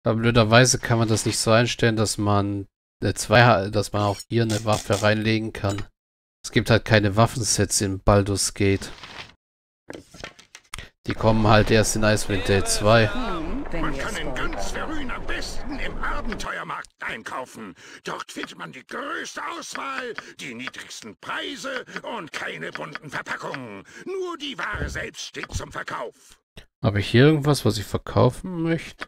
Aber blöderweise kann man das nicht so einstellen, dass man dass man auch hier eine Waffe reinlegen kann. Es gibt halt keine Waffensets in Baldur's Gate. Die kommen halt erst in Icewind Dale 2. Man kann in ganz Verrün am besten im Abenteuermarkt einkaufen. Dort findet man die größte Auswahl, die niedrigsten Preise und keine bunten Verpackungen. Nur die Ware selbst steht zum Verkauf. Habe ich hier irgendwas, was ich verkaufen möchte?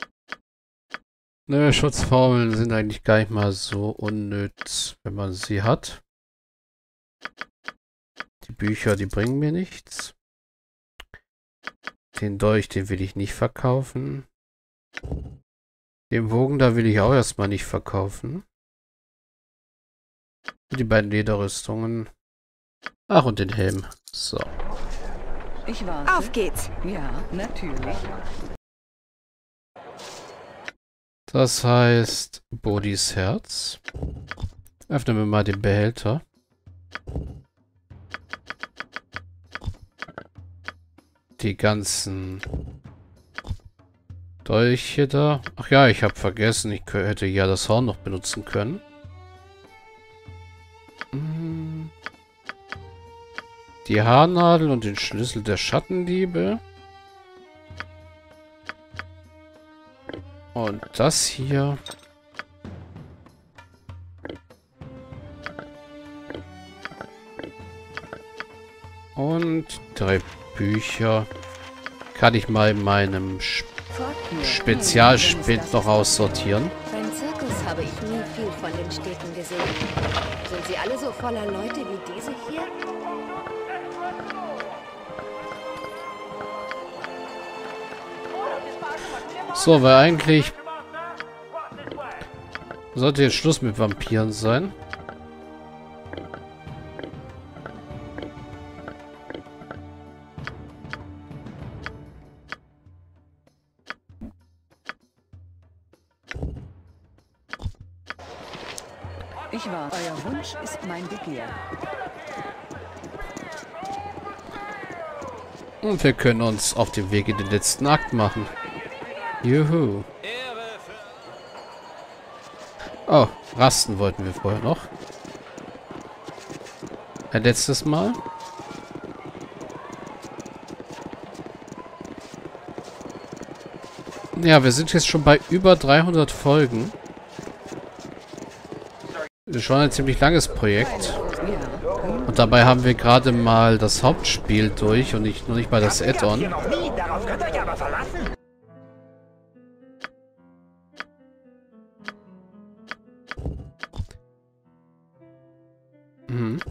Nö, Schutzformeln sind eigentlich gar nicht mal so unnütz, wenn man sie hat. Die Bücher, die bringen mir nichts. Den Dolch, den will ich nicht verkaufen. Den Bogen, da will ich auch erstmal nicht verkaufen. Die beiden Lederrüstungen. Ach, und den Helm. So. Ich warte. Auf geht's. Ja, natürlich. Das heißt, Bodhis Herz. Öffnen wir mal den Behälter. Die ganzen Dolche da. Ach ja, ich habe vergessen, ich hätte ja das Horn noch benutzen können. Die Haarnadel und den Schlüssel der Schattenliebe. Und das hier. Und 3 Bücher. Kann ich mal in meinem Spezialspind noch aussortieren. Beim Zirkus habe ich nie viel von den Städten gesehen. Sind sie alle so voller Leute wie diese hier? So, weil eigentlich sollte jetzt Schluss mit Vampiren sein. Ich warte. Euer Wunsch ist mein Begehr. Und wir können uns auf den Weg in den letzten Akt machen. Juhu. Oh, rasten wollten wir vorher noch. Ein letztes Mal. Ja, wir sind jetzt schon bei über 300 Folgen. Das ist schon ein ziemlich langes Projekt. Und dabei haben wir gerade mal das Hauptspiel durch und noch nicht mal das Add-on. Darauf könnt ihr euch aber verlassen. Mhm.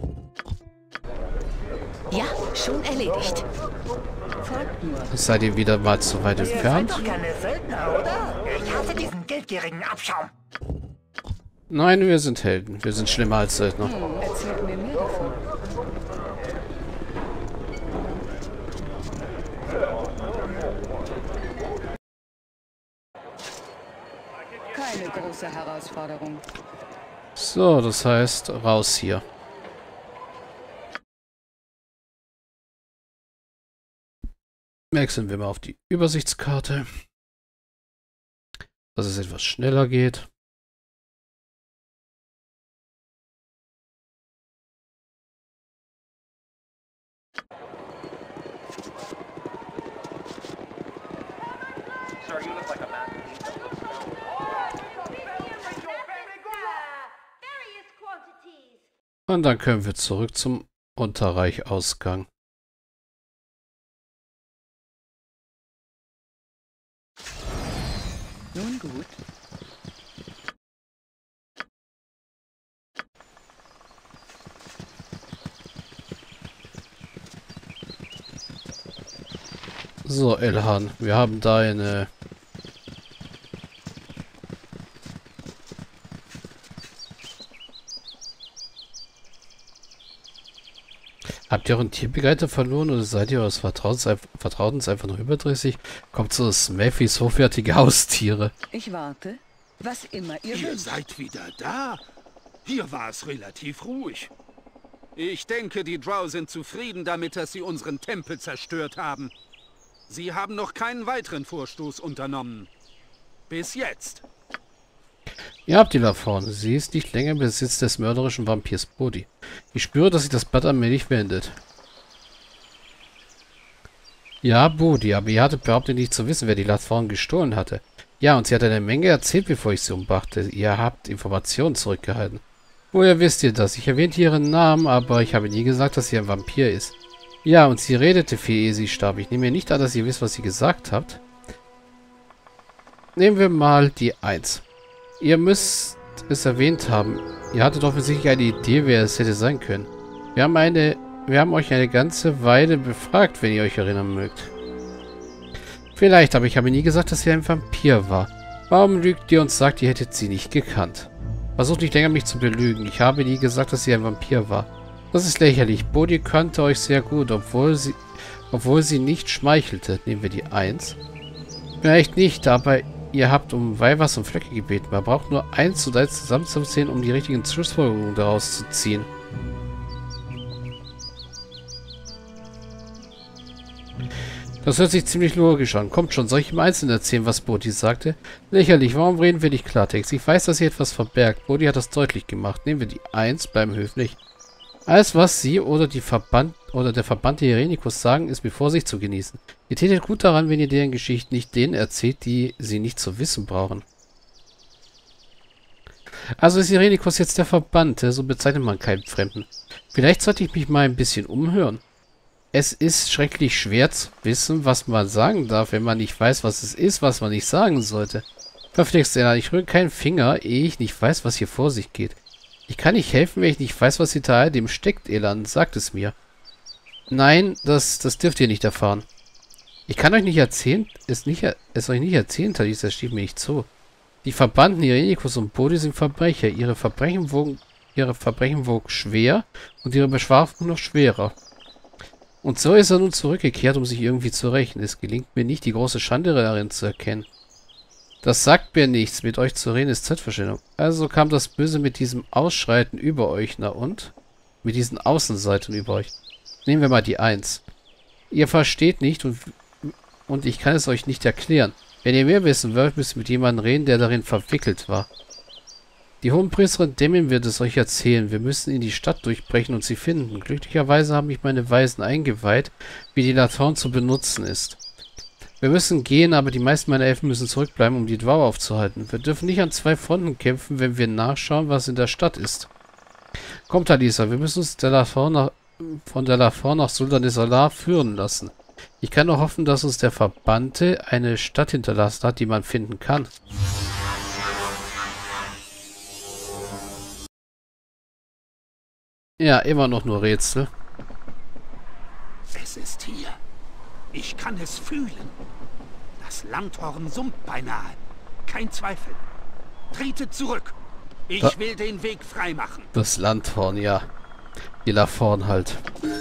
Ja, schon erledigt. Folgt mir. Seid ihr wieder mal zu weit Ihr seid entfernt? doch keine Söldner, oder? Ich hasse diesen geldgierigen Abschaum. Nein, wir sind Helden. Wir sind schlimmer als Söldner. Erzählt mir mehr davon. Keine große Herausforderung. So, das heißt, raus hier. Wechseln wir mal auf die Übersichtskarte. Dass es etwas schneller geht. Und dann können wir zurück zum Unterreichausgang. Nun gut. So, Elhan, wir haben da eine... Habt ihr euren Tierbegleiter verloren oder seid ihr eures Vertrautens einfach noch überdrüssig? Kommt so Smathys hochwertige Haustiere. Ich warte. Was immer ihr Ihr wünscht. seid wieder da? Hier war es relativ ruhig. Ich denke, die Drow sind zufrieden damit, dass sie unseren Tempel zerstört haben. Sie haben noch keinen weiteren Vorstoß unternommen. Bis jetzt. Ihr habt die Lafon. Sie ist nicht länger im Besitz des mörderischen Vampirs Bodhi. Ich spüre, dass sich das Blatt allmählich wendet. Ja, Bodhi, aber ihr hattet behauptet nicht zu wissen, wer die Lafon gestohlen hatte. Ja, und sie hat eine Menge erzählt, bevor ich sie umbrachte. Ihr habt Informationen zurückgehalten. Woher wisst ihr das? Ich erwähnte ihren Namen, aber ich habe nie gesagt, dass sie ein Vampir ist. Ja, und sie redete viel, ehe sie starb. Ich nehme mir nicht an, dass ihr wisst, was sie gesagt habt. Nehmen wir mal die 1. Ihr müsst es erwähnt haben. Ihr hattet offensichtlich eine Idee, wer es hätte sein können. Wir haben euch eine ganze Weile befragt, wenn ihr euch erinnern mögt. Vielleicht, aber ich habe nie gesagt, dass sie ein Vampir war. Warum lügt ihr und sagt, ihr hättet sie nicht gekannt? Versucht nicht länger, mich zu belügen. Ich habe nie gesagt, dass sie ein Vampir war. Das ist lächerlich. Bodhi kannte euch sehr gut, obwohl sie nicht schmeichelte. Nehmen wir die 1. Vielleicht nicht, aber ihr habt um Weihwasser und Flöcke gebeten. Man braucht nur 1 und 1 zusammenzuzählen, um die richtigen Schlussfolgerungen daraus zu ziehen. Das hört sich ziemlich logisch an. Kommt schon, soll ich im Einzelnen erzählen, was Bodhi sagte? Lächerlich, warum reden wir nicht Klartext? Ich weiß, dass sie etwas verbergt. Bodhi hat das deutlich gemacht. Nehmen wir die 1, bleiben höflich. Alles, was sie oder der verbannte Irenicus sagen, ist mit Vorsicht zu genießen. Ihr tätet gut daran, wenn ihr deren Geschichten nicht denen erzählt, die sie nicht zu wissen brauchen. Also ist Irenicus jetzt der Verbannte, so bezeichnet man keinen Fremden. Vielleicht sollte ich mich mal ein bisschen umhören. Es ist schrecklich schwer zu wissen, was man sagen darf, wenn man nicht weiß, was es ist, was man nicht sagen sollte. Verflixt, ich rühre keinen Finger, ehe ich nicht weiß, was hier vor sich geht. Ich kann nicht helfen, wenn ich nicht weiß, was hinter all dem steckt, Elan. Sagt es mir. Nein, das dürft ihr nicht erfahren. Ich kann euch nicht erzählen, es euch nicht erzählen, Thalys, das steht mir nicht zu. Die Verbannten Irenicus und Bodhi sind Verbrecher. Ihre Verbrechen wogen schwer und ihre Bestrafung noch schwerer. Und so ist er nun zurückgekehrt, um sich irgendwie zu rächen. Es gelingt mir nicht, die große Schande darin zu erkennen. Das sagt mir nichts. Mit euch zu reden ist Zeitverschwendung. Also kam das Böse mit diesem Ausschreiten über euch. Na und? Mit diesen Außenseitern über euch. Nehmen wir mal die 1. Ihr versteht nicht und ich kann es euch nicht erklären. Wenn ihr mehr wissen wollt, müsst ihr mit jemandem reden, der darin verwickelt war. Die Hohenpriesterin Demin wird es euch erzählen. Wir müssen in die Stadt durchbrechen und sie finden. Glücklicherweise haben mich meine Weisen eingeweiht, wie die Lafon zu benutzen ist. Wir müssen gehen, aber die meisten meiner Elfen müssen zurückbleiben, um die Drow aufzuhalten. Wir dürfen nicht an 2 Fronten kämpfen, wenn wir nachschauen, was in der Stadt ist. Kommt, Alisa, wir müssen uns von der Lafon nach Suldanes führen lassen. Ich kann nur hoffen, dass uns der Verbannte eine Stadt hinterlassen hat, die man finden kann. Ja, immer noch nur Rätsel. Es ist hier. Ich kann es fühlen. Das Landhorn summt beinahe. Kein Zweifel. Tretet zurück. Ich will den Weg freimachen. Das Landhorn, ja. Die Lafon halt.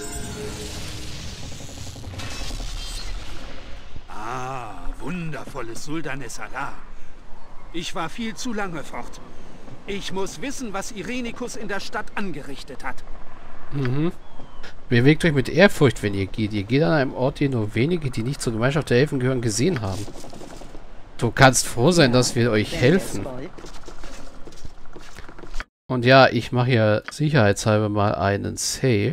Ah, wundervolles Suldanes Allah. Ich war viel zu lange fort. Ich muss wissen, was Irenicus in der Stadt angerichtet hat. Mhm. Bewegt euch mit Ehrfurcht, wenn ihr geht. Ihr geht an einem Ort, den nur wenige, die nicht zur Gemeinschaft der Elfen gehören, gesehen haben. Du kannst froh sein, dass wir euch helfen. Und ja, ich mache hier sicherheitshalber mal einen Save.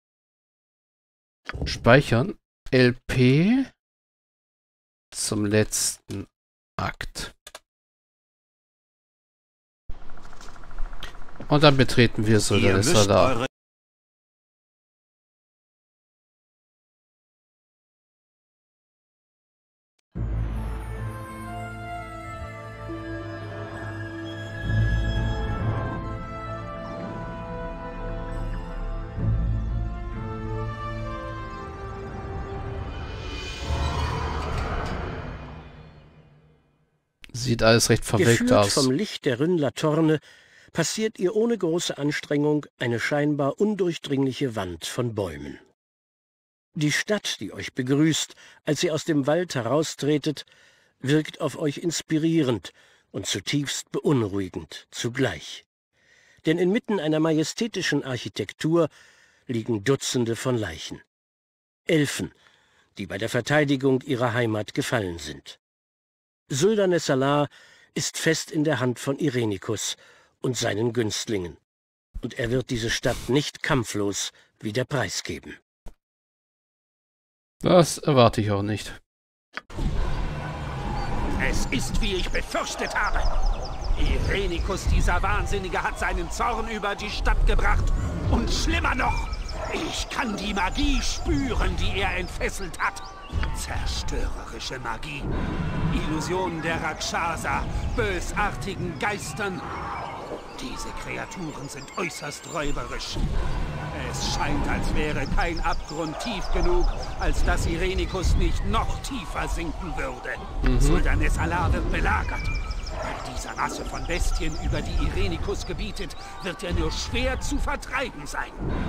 Speichern. LP zum letzten Akt. Und dann betreten wir Suldanes Allah. Sieht alles recht verwelkt Geführt aus. vom Licht der Rhyn-Latorne passiert ihr ohne große Anstrengung eine scheinbar undurchdringliche Wand von Bäumen. Die Stadt, die euch begrüßt, als ihr aus dem Wald heraustretet, wirkt auf euch inspirierend und zutiefst beunruhigend zugleich. Denn inmitten einer majestätischen Architektur liegen Dutzende von Leichen. Elfen, die bei der Verteidigung ihrer Heimat gefallen sind. Suldanes Allah ist fest in der Hand von Irenicus und seinen Günstlingen. Und er wird diese Stadt nicht kampflos wieder preisgeben. Das erwarte ich auch nicht. Es ist, wie ich befürchtet habe. Irenicus, dieser Wahnsinnige, hat seinen Zorn über die Stadt gebracht. Und schlimmer noch, ich kann die Magie spüren, die er entfesselt hat. Zerstörerische Magie. Illusionen der Rakshasa, bösartigen Geistern. Diese Kreaturen sind äußerst räuberisch. Es scheint, als wäre kein Abgrund tief genug, als dass Irenicus nicht noch tiefer sinken würde. Sultanes Allah wird belagert. Bei dieser Rasse von Bestien, über die Irenicus gebietet, wird er nur schwer zu vertreiben sein.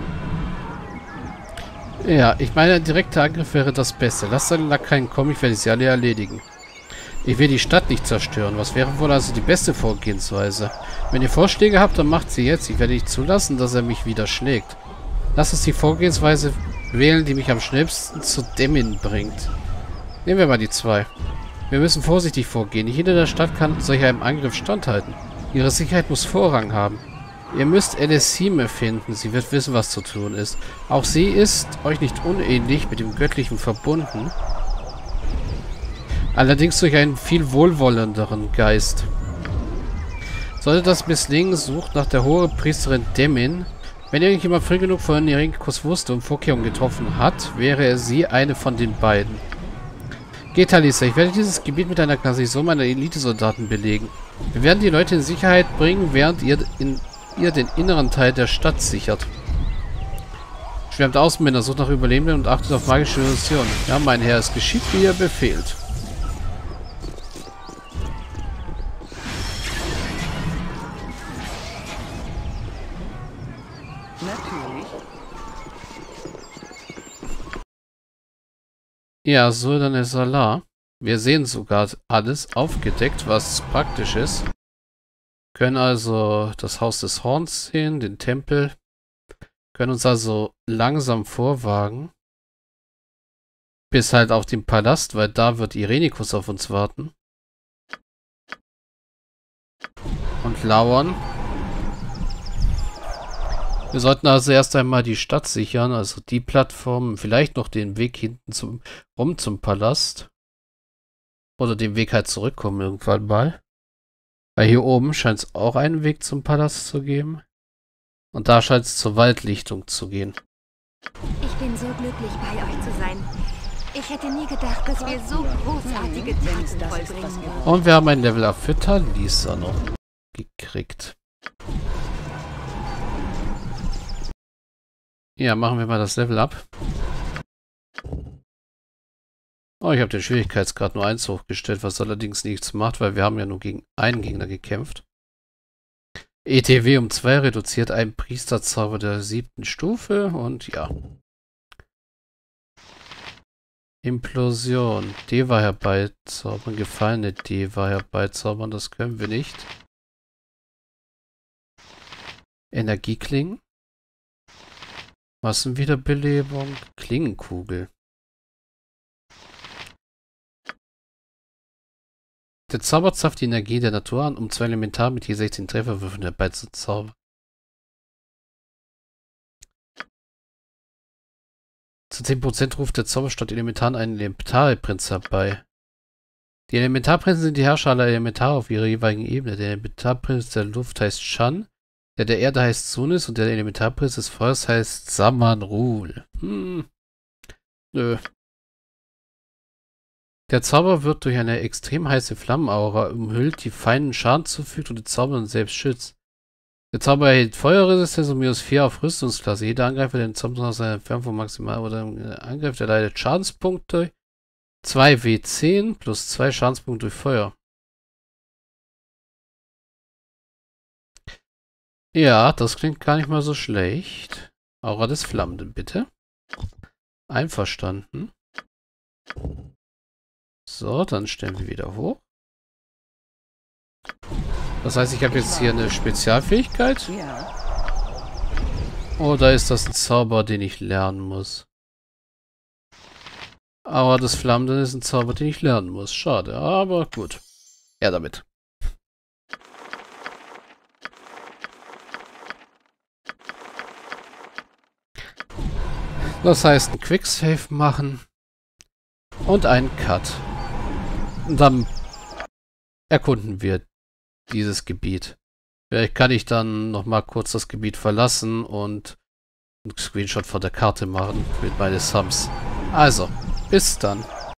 Ja, ich meine, ein direkter Angriff wäre das Beste. Lasst seine Lakaien kommen, ich werde sie alle erledigen. Ich will die Stadt nicht zerstören. Was wäre wohl also die beste Vorgehensweise? Wenn ihr Vorschläge habt, dann macht sie jetzt. Ich werde nicht zulassen, dass er mich wieder schlägt. Lasst uns die Vorgehensweise wählen, die mich am schnellsten zu Demin bringt. Nehmen wir mal die 2. Wir müssen vorsichtig vorgehen. Nicht jeder der Stadt kann solch einem Angriff standhalten. Ihre Sicherheit muss Vorrang haben. Ihr müsst Elisime finden. Sie wird wissen, was zu tun ist. Auch sie ist euch nicht unähnlich mit dem Göttlichen verbunden. Allerdings durch einen viel wohlwollenderen Geist. Sollte das misslingen, sucht nach der Hohepriesterin Demin. Wenn irgendjemand früh genug von Irenicus wusste und Vorkehrungen getroffen hat, wäre sie eine von den beiden. Geht, Talisa, ich werde dieses Gebiet mit einer Garnison meiner Elitesoldaten belegen. Wir werden die Leute in Sicherheit bringen, während ihr den inneren Teil der Stadt sichert. Schwärmt Außenmänner, sucht nach Überlebenden und achtet auf magische Illusionen. Ja, mein Herr, es geschieht, wie ihr befehlt. Natürlich. Ja, Sultanes Allah. Wir sehen sogar alles aufgedeckt, was praktisch ist. Können also das Haus des Horns sehen, den Tempel. Können uns also langsam vorwagen. Bis halt auf den Palast, weil da wird Irenicus auf uns warten. Und lauern. Wir sollten also erst einmal die Stadt sichern, also die Plattform, vielleicht noch den Weg hinten zum Palast. Oder den Weg halt zurückkommen irgendwann mal. Weil hier oben scheint es auch einen Weg zum Palast zu geben. Und da scheint es zur Waldlichtung zu gehen. Ich bin so glücklich, bei euch zu sein. Ich hätte nie gedacht, dass wir so großartige Taten vollbringen würden. Und wir haben ein Level-Up für Talisa noch gekriegt. Ja, machen wir mal das Level-Up. Oh, ich habe den Schwierigkeitsgrad nur 1 hochgestellt, was allerdings nichts macht, weil wir haben ja nur gegen einen Gegner gekämpft. ETW um 2 reduziert einen Priesterzauber der 7. Stufe und ja. Implosion. Deva herbeizaubern. Gefallene Deva herbeizaubern. Das können wir nicht. Energieklingen. Massenwiederbelebung. Klingenkugel. Der Zauber zapft die Energie der Natur an, um 2 Elementar mit je 16 Trefferwürfeln herbeizuzaubern. Zu 10% ruft der Zauberstadt Elementaren einen Elementarprinz herbei. Die Elementarprinzen sind die Herrscher aller Elementare auf ihrer jeweiligen Ebene. Der Elementarprinz der Luft heißt Shan, der der Erde heißt Sunis und der Elementarprinz des Feuers heißt Samanrul. Nö. Der Zauber wird durch eine extrem heiße Flammenaura umhüllt, die feinen Schaden zufügt und den Zauber selbst schützt. Der Zauber erhält Feuerresistenz und -4 auf Rüstungsklasse. Jeder Angreifer, der den Zauber aus seiner Entfernung von maximal oder Angriff, der leidet Schadenspunkte. 2 W10 plus 2 Schadenspunkte durch Feuer. Ja, das klingt gar nicht mal so schlecht. Aura des Flammenden, bitte. Einverstanden. So, dann stellen wir wieder hoch. Das heißt, ich habe jetzt hier eine Spezialfähigkeit. Ja. Oder ist das ein Zauber, den ich lernen muss? Aber das Flammenden ist ein Zauber, den ich lernen muss. Schade, aber gut. Ja, damit. Das heißt, ein Quicksave machen und einen Cut. Und dann erkunden wir dieses Gebiet. Vielleicht kann ich dann nochmal kurz das Gebiet verlassen und einen Screenshot von der Karte machen mit meinen Sums. Also, bis dann.